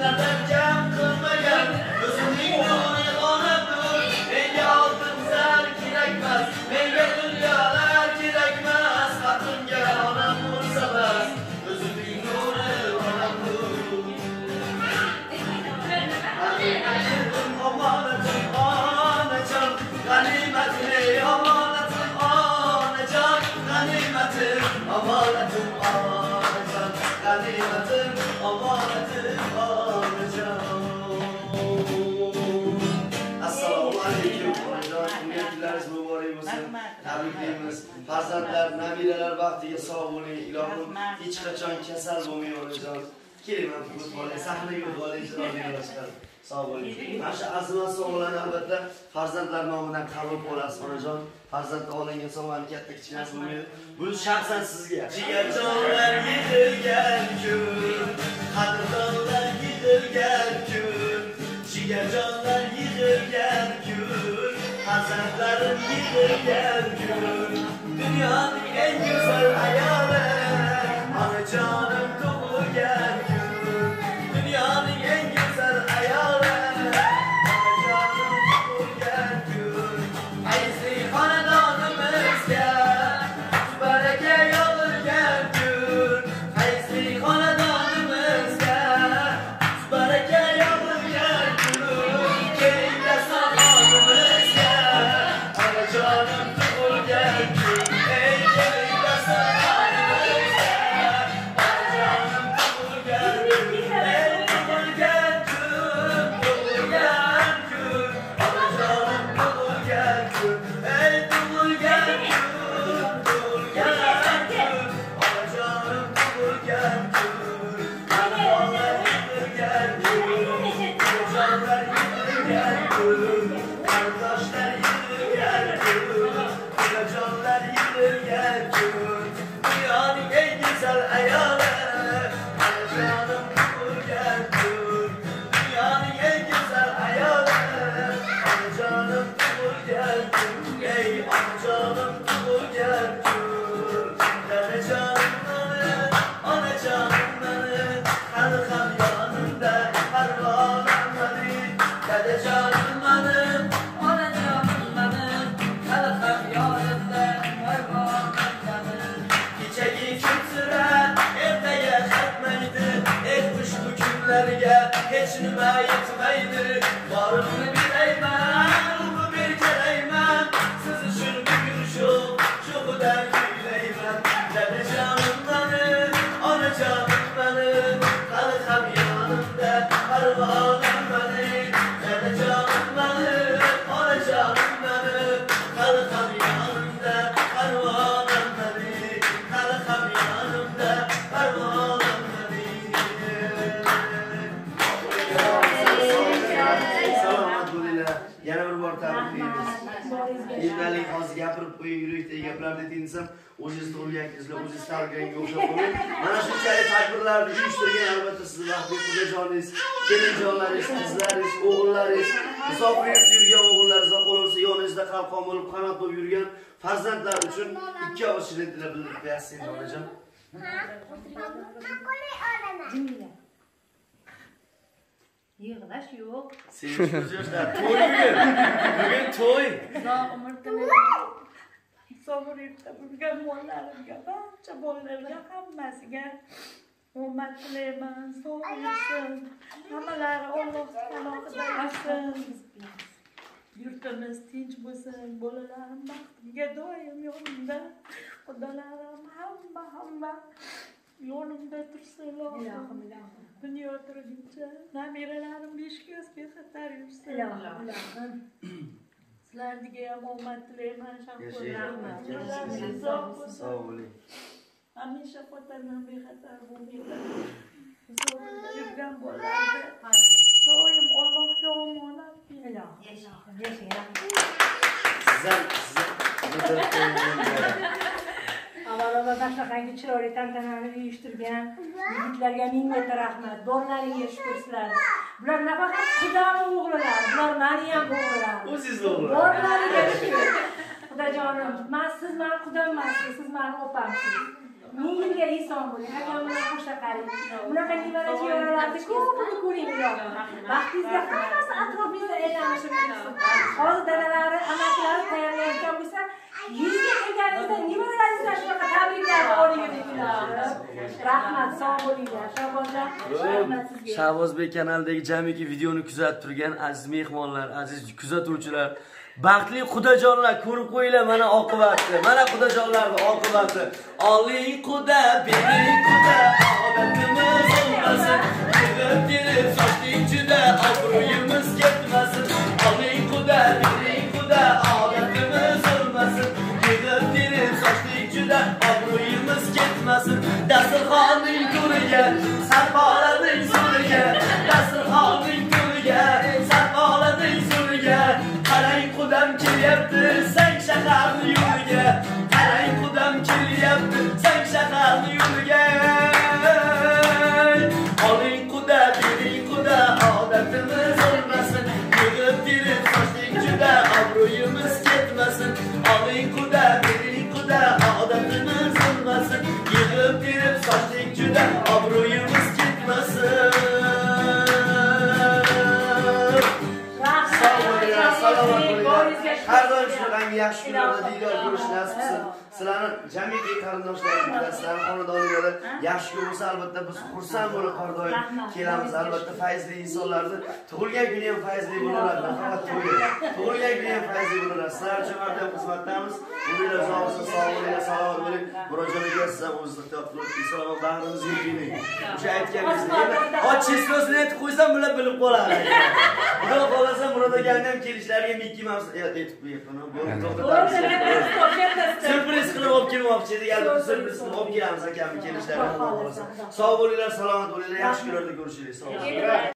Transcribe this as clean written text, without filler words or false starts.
Farzandlar, nabiralar vaqtiga sog' bo'ling, ilohim hech qachon kasal bo'lmay onajon. Keling, men bu bola sahnaga o'tib sog' bo'ling. Mana shu azimat sovg'alarni albatta farzandlar nomidan qabul qilasiz onajon. Farzandga olingan sovg'ani katta kichkinasi bo'lmaydi. Bu shaxsan sizga. Jigarjonlar yetilgan kun, qadrdonlar yetilgan kun, jigarjonlar yetilgan kun, farzandlarim yetilgan kun. Dünyanın en güzel ayoli onajonim tug'ilgan kun. Dünyanın en güzel ayoli onajonim tug'ilgan kun. Aziz xonadonimizga baraka yog'ilgan kun. Aziz xonadonimizga baraka yog'ilgan kun. Keling dastaxonimizga onajonim tug'ilgan kun. Hiç nima yetmaydi, varımını bileymen, ruhu bir kereymen, siz için bugün şu kadar güyleymen. Dede canım benim, ana canım benim, kalkam yanımda, karvanım benim. Dede canım benim, ana canım benim, kalkam yanımda, karvanım benim. Kalkam yanımda, karvanım benim. Yana bir bor tabriklaymiz. Endalik hozir gapirib qo'ying, yurakdagi gaplarni tinglasam, o'zingiz tug'ilgan kuzlar, o'zingiz tug'ilganga o'xshab qolmang. Mana shunchalik tadbirlarni uyushtirgan albatta sizni vaqtli xudojoningiz, kelinjonlaringiz, qizlaringiz, o'g'illaringiz, musofir yurgan o'g'illar, qolursa yoningizda qalqon bo'lib, qanot bo'lib yurgan farzandlar uchun ikki og'iz shirin tilab bildirib qo'yasiz, onajon. Yig'lash yo'q. Sevish ko'zyoshlar. To'y bugun to'y. Uzoq umr tilab, sabr etib yurgan mollarimga, barcha bolalarga hammasiga omad tilayman, sog' bo'lsin. Hammalari Alloh panohida yashasin. Yurtimiz tinch bo'lsin, bolalarim baxtimga doim yonimda. Xudolarim hamma yonimda tursin, ilohim. Dunyo turguncha nabiralarim beshikaz bexatar yursin. Ilohim. Sizlarga ham omad tilayman, shafqatlarim. Sog' bo'ling. Hamisha xotinlar bexatar bo'lmaydi. Zo'rda yurgan bolalarga doim Allohga omonat beringlar. Yashang. Avvalo dastlabki chiroyli tantanani uyushtirgan yigitlarga ming marta rahmat. Borlaringga shukr sizlar. Bular nafaqat qudam o'g'lilar, bular meni ham o'g'lilar. O'zingiz o'g'lilar. Borlaringga shukr. Xudojonim, siz meni qudam emassiz, siz meni opamsiz. Ming yilga inson bo'ling. Akam bilan qo'shla qarang. Bunaqa nevara-chevaralarni ko'pini ko'ring ilohim. Vaqtingizda hammasi atrofingizda aylanishib tursin. Hozir dadalari, amakilari tayyorlayotgan bo'lsa, 100 ga kirganingizda nevaralaringizdan shunaqa tabriklarni oling deb ilohim. Rahmat, sog' bo'linglar. Shahbozjon, rahmat sizga. Shahbozbek kanalidagi jamiki videoni kuzatib turgan aziz mehmonlar, aziz kuzatuvchilar, baxtli xudojonlar ko'rib qo'yinglar mana oqibatni. Mana xudojonlarning oqibati. Oling xudo, bering xudo, odatimiz bo'lmasin. Kelib sochning juda obro'yimiz ketmasin. Oling xudo, bering xudo, odatimiz bo'lmasin. Kelib sochning juda obro'yimiz ketmasin. Dasturxonning to'riga, sarpolarning so'riga, dasturxonning to'riga, sarpolarning so'riga. Qarang qudam kelyapti, sang shaharning yo'liga. Qarang qudam kelyapti, sang shaharning yo'liga. Oling quda, bering quda, odatimiz bo'lmasin. Yig'ib sochning juda obro'yimiz ketmasin. Oling quda, bering quda, odatimiz bo'lmasin. Yig'ib sochning juda obro'yimiz ketmasin. Har doim shunaqangi yaxshi kunlarda diydor ko'rish nasib qilsin. Sizlarni jamiki qarindoshlaringiz bilasizlar, xonadoningizda yaxshi kun bo'lsa albatta biz xursand bo'lib har doim kelamiz. Albatta fayzli insonlarni tug'ilgan kuni ham fayzli bo'laveradi, nafaqat to'yi. Tug'ilgan kuni ham fayzli bo'laveradi. Sizlar uchun har doim xizmatdamiz. Umidlar uzoqsin, sog' bo'linglar, salomat bo'ling. Murojaat aka siz ham o'zingizni ehtiyot qiling. Inson bag'rimizga kuying. O'sha aytganingizni ochishni aytib qo'ysam bular bilib qoladi. Xudo xolasa Murod akani ham kelishlariga Mickey Mouse aytib qo'yapman. Sürpriz qilib olib kelmoqchi edik. Albatta sürpriz qilib olib kelamiz akamni kelishlariga. Xudo xolasa. Sog' bo'linglar, salomat bo'linglar. Yaxshi kunlarda ko'rishaylik. Sog' bo'ling.